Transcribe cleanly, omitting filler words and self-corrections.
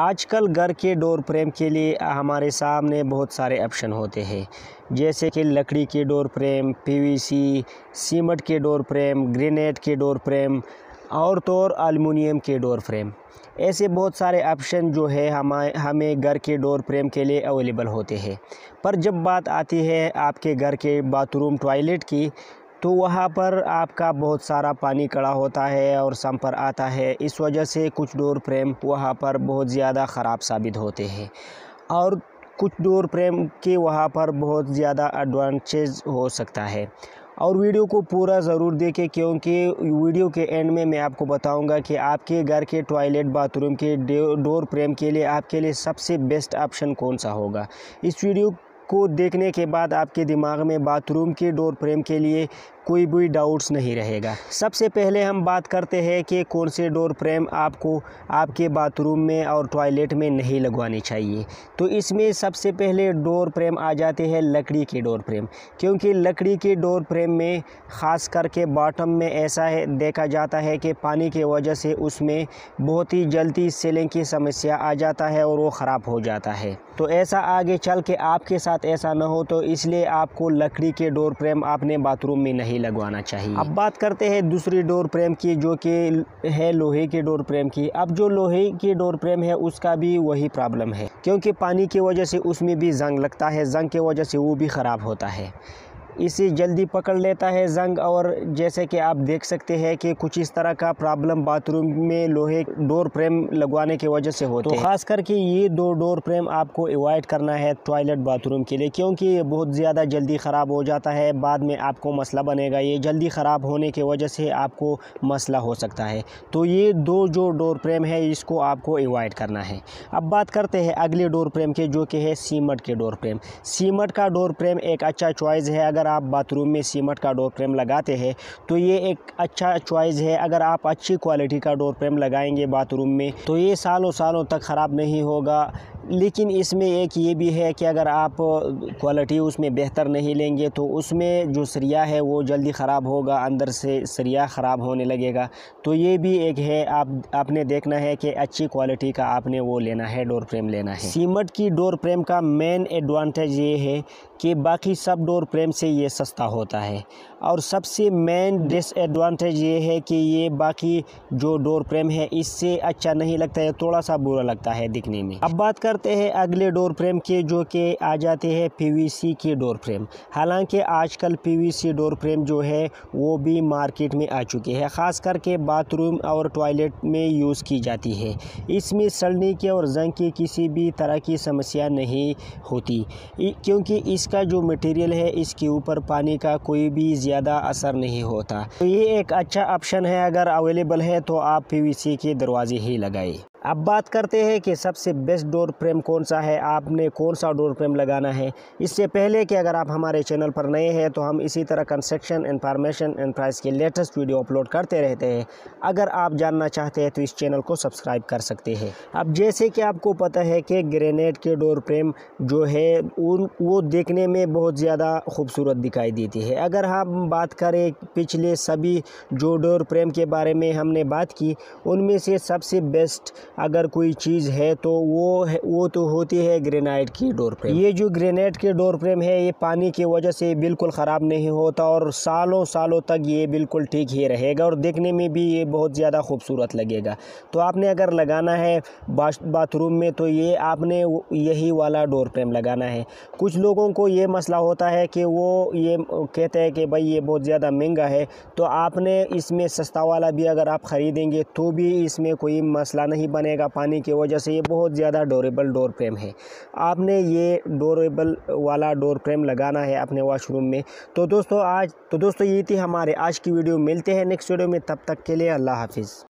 आजकल घर के डोर फ्रेम के लिए हमारे सामने बहुत सारे ऑप्शन होते हैं, जैसे कि लकड़ी के डोर फ्रेम, पीवीसी, सीमेंट के डोर फ्रेम, ग्रेनाइट के डोर फ्रेम और तो और एल्युमिनियम के डोर फ्रेम। ऐसे बहुत सारे ऑप्शन जो है हमें घर के डोर फ्रेम के लिए अवेलेबल होते हैं। पर जब बात आती है आपके घर के बाथरूम टॉयलेट की, तो वहाँ पर आपका बहुत सारा पानी खड़ा होता है और सम पर आता है। इस वजह से कुछ डोर फ्रेम वहाँ पर बहुत ज़्यादा ख़राब साबित होते हैं और कुछ डोर फ्रेम के वहाँ पर बहुत ज़्यादा एडवांटेज हो सकता है। और वीडियो को पूरा ज़रूर देखें, क्योंकि वीडियो के एंड में मैं आपको बताऊंगा कि आपके घर के टॉयलेट बाथरूम के डोर फ्रेम के लिए आपके लिए सबसे बेस्ट ऑप्शन कौन सा होगा। इस वीडियो को देखने के बाद आपके दिमाग में बाथरूम के डोर फ्रेम के लिए कोई भी डाउट्स नहीं रहेगा। सबसे पहले हम बात करते हैं कि कौन से डोर फ्रेम आपको आपके बाथरूम में और टॉयलेट में नहीं लगवानी चाहिए। तो इसमें सबसे पहले डोर फ्रेम आ जाते हैं लकड़ी के डोर फ्रेम, क्योंकि लकड़ी के डोर फ्रेम में ख़ास करके बॉटम में ऐसा है देखा जाता है कि पानी की वजह से उसमें बहुत ही जल्दी सीलिंग की समस्या आ जाता है और वो ख़राब हो जाता है। तो ऐसा आगे चल के आपके साथ ऐसा ना हो, तो इसलिए आपको लकड़ी के डोर फ्रेम अपने बाथरूम में नहीं लगवाना चाहिए। अब बात करते हैं दूसरी डोर फ्रेम की, जो कि है लोहे के डोर फ्रेम की। अब जो लोहे की डोर फ्रेम है उसका भी वही प्रॉब्लम है, क्योंकि पानी की वजह से उसमें भी जंग लगता है, जंग की वजह से वो भी ख़राब होता है, इसे जल्दी पकड़ लेता है जंग। और जैसे कि आप देख सकते हैं कि कुछ इस तरह का प्रॉब्लम बाथरूम में लोहे डोर फ्रेम लगवाने की वजह से होते हैं। तो ख़ास करके ये दो डोर फ्रेम आपको अवॉइड करना है टॉयलेट बाथरूम के लिए, क्योंकि ये बहुत ज़्यादा जल्दी ख़राब हो जाता है, बाद में आपको मसला बनेगा। ये जल्दी ख़राब होने की वजह से आपको मसला हो सकता है। तो ये दो जो डोर फ्रेम है इसको आपको अवॉइड करना है। अब बात करते हैं अगले डोर फ्रेम के, जो कि है सीमेंट के डोर फ्रेम। सीमेंट का डोर फ्रेम एक अच्छा चॉइस है। अगर आप बाथरूम में सीमेंट का डोर फ्रेम लगाते हैं तो ये एक अच्छा चॉइस है। अगर आप अच्छी क्वालिटी का डोर फ्रेम लगाएंगे बाथरूम में तो ये सालों सालों तक ख़राब नहीं होगा। लेकिन इसमें एक ये भी है कि अगर आप क्वालिटी उसमें बेहतर नहीं लेंगे तो उसमें जो सरिया है वो जल्दी ख़राब होगा, अंदर से सरिया ख़राब होने लगेगा। तो ये भी एक है, आपने देखना है कि अच्छी क्वालिटी का आपने वो लेना है, डोर फ्रेम लेना है। सीमेंट की डोर फ्रेम का मेन एडवांटेज ये है कि बाकी सब डोर फ्रेम से ये सस्ता होता है, और सबसे मेन डिसएडवांटेज ये है कि ये बाकी जो डोर फ्रेम है इससे अच्छा नहीं लगता है, थोड़ा सा बुरा लगता है दिखने में। अब बात करते हैं अगले डोर फ्रेम के, जो कि आ जाते हैं पीवीसी के डोर फ्रेम। हालांकि आजकल पीवीसी डोर फ्रेम जो है वो भी मार्केट में आ चुके हैं, ख़ास करके बाथरूम और टॉयलेट में यूज़ की जाती है। इसमें सड़ने की और जंग की किसी भी तरह की समस्या नहीं होती, क्योंकि इसका जो मटेरियल है इसके ऊपर पानी का कोई भी ज़्यादा असर नहीं होता। तो ये एक अच्छा ऑप्शन है, अगर अवेलेबल है तो आप पीवीसी के दरवाजे ही लगाएं। अब बात करते हैं कि सबसे बेस्ट डोर फ्रेम कौन सा है, आपने कौन सा डोर फ्रेम लगाना है। इससे पहले कि अगर आप हमारे चैनल पर नए हैं तो हम इसी तरह कंस्ट्रक्शन, इंफॉर्मेशन एंड प्राइस के लेटेस्ट वीडियो अपलोड करते रहते हैं। अगर आप जानना चाहते हैं तो इस चैनल को सब्सक्राइब कर सकते हैं। अब जैसे कि आपको पता है कि ग्रेनाइट के डोर फ्रेम जो है वो देखने में बहुत ज़्यादा खूबसूरत दिखाई देती है। अगर हम बात करें पिछले सभी जो डोर फ्रेम के बारे में हमने बात की, उनमें से सबसे बेस्ट अगर कोई चीज़ है तो वो तो होती है ग्रेनाइट की डोर फ्रेम। ये जो ग्रेनाइट के डोर फ्रेम है ये पानी की वजह से बिल्कुल ख़राब नहीं होता और सालों सालों तक ये बिल्कुल ठीक ही रहेगा, और देखने में भी ये बहुत ज़्यादा खूबसूरत लगेगा। तो आपने अगर लगाना है बाथरूम में तो ये आपने यही वाला डोर फ्रेम लगाना है। कुछ लोगों को ये मसला होता है कि वो ये कहते हैं कि भाई ये बहुत ज़्यादा महंगा है, तो आपने इसमें सस्ता वाला भी अगर आप ख़रीदेंगे तो भी इसमें कोई मसला नहीं बनेगा पानी की वजह से। ये बहुत ज़्यादा ड्यूरेबल डोर फ्रेम है, आपने ये ड्यूरेबल वाला डोर फ्रेम लगाना है अपने वॉशरूम में। तो दोस्तों ये थी हमारे आज की वीडियो। मिलते हैं नेक्स्ट वीडियो में, तब तक के लिए अल्लाह हाफिज़।